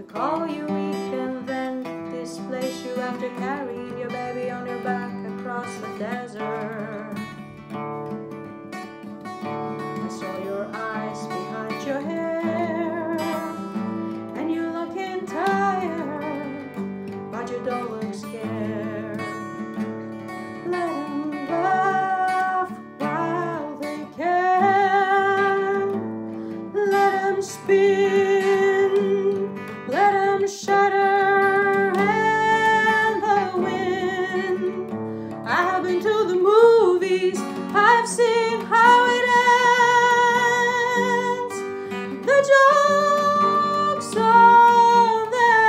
call you weak and then displace you after carrying your baby on your back across the desert. I saw your eyes behind your hair, and you're looking tired, but you don't look scared. Let them laugh while they can. Let them spin, let them shudder in the wind. I've been to the movies, I've seen how it ends. The joke's on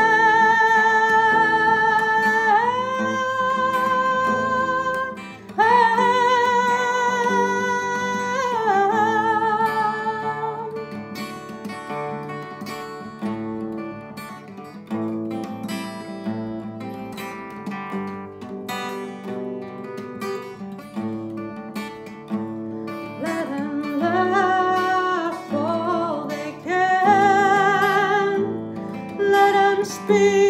Let them laugh all they can. Let them speak.